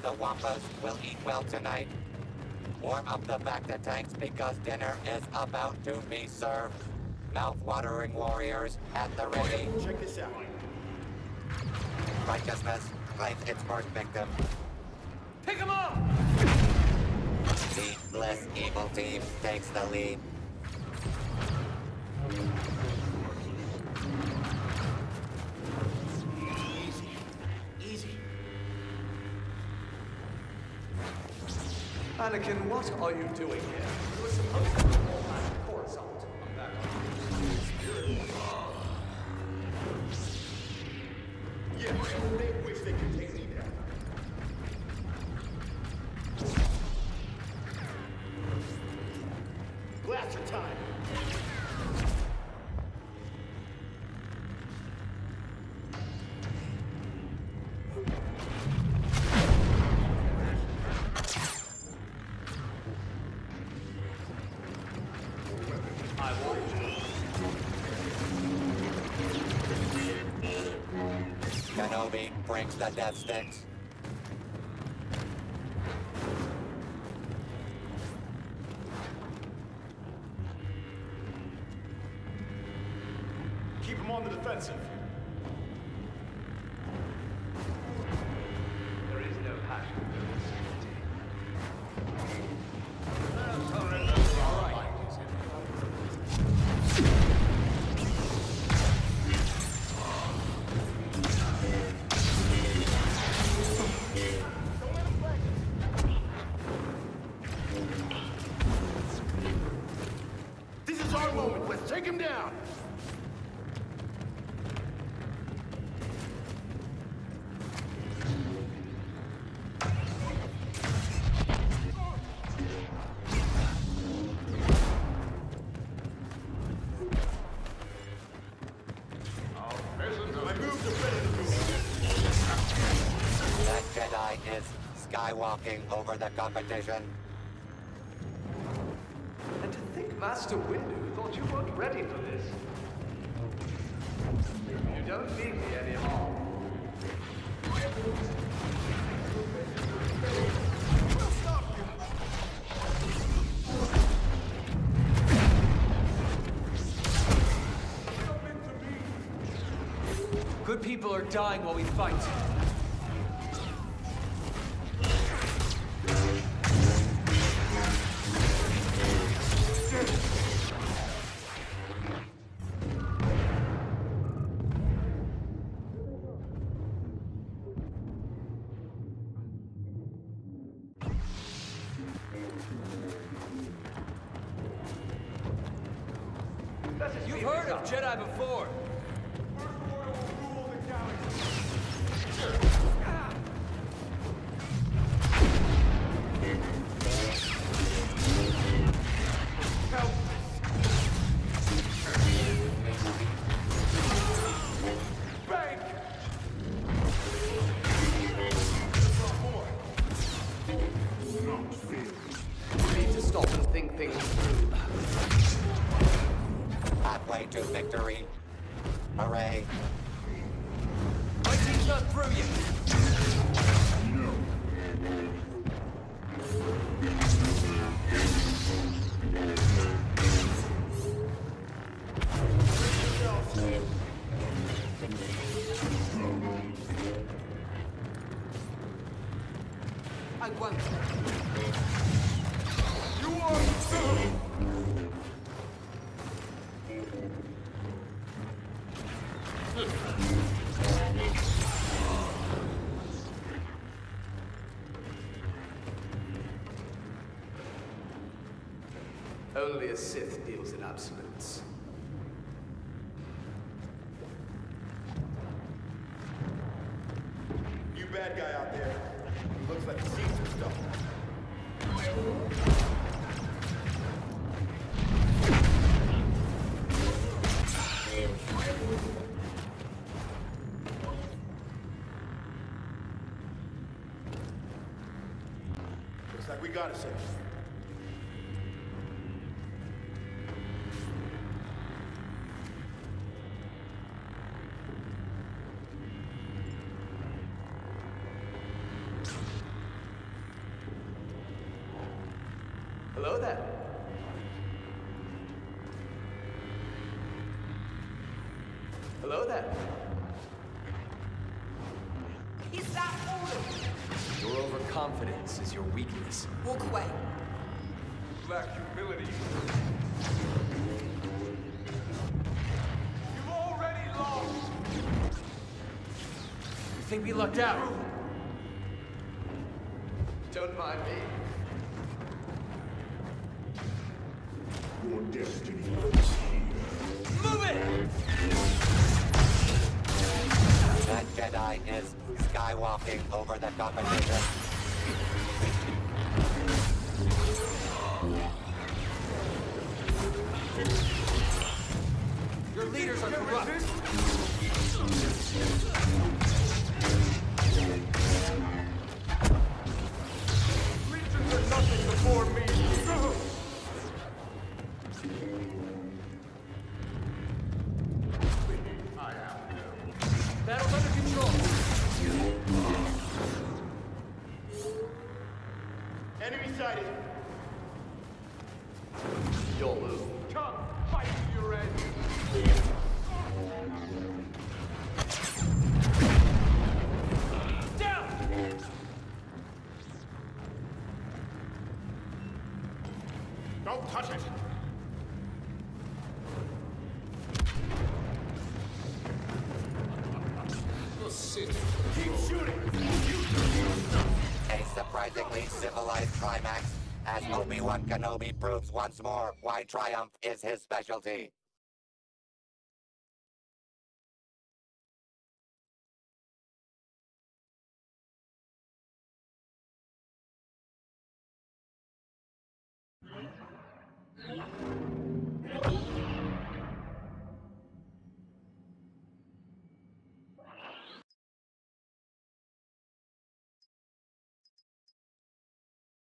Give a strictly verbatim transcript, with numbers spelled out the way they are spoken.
the Wampas will eat well tonight. Warm up the Bacta tanks because dinner is about to be served. Mouth-watering warriors at the ready. Check this out. Righteousness claims its first victim. Pick him up! The less evil team takes the lead. Easy. Easy. Anakin, what are you doing here? You were supposed to be more like Coruscant. I'm back on spirit. Yeah, they wish they could take me down. Blaster time! I warned you. Kenobi brings the death sticks. Keep them on the defensive. There is no passion for This is our moment. Let's take him down. My moves are ready to go. That Jedi is skywalking over the competition. And to think Master Windu thought you weren't ready for this. You don't need me anymore. Good people are dying while we fight. You've heard of Jedi before. We need to stop and think things through. Halfway to victory. Hooray. My team's not through yet. I won't. You are... Only a Sith deals in absolutes. You bad guy out there. Looks like the seats are stuck. Looks like we got a section. Hello there. Hello there. Is that all of you? Your overconfidence is your weakness. Walk away. Lack humility. You've already lost. You think we lucked out? Don't mind me. Your destiny is here. Move it! That Jedi is skywalking over the competition. Your leaders are corrupt. Legions are nothing before me. I am. Battle's under control. Enemy sighted. You'll move. Come, fight to your end. Down! Don't touch it. Keep shooting. A surprisingly civilized climax, as Obi-Wan Kenobi proves once more why triumph is his specialty.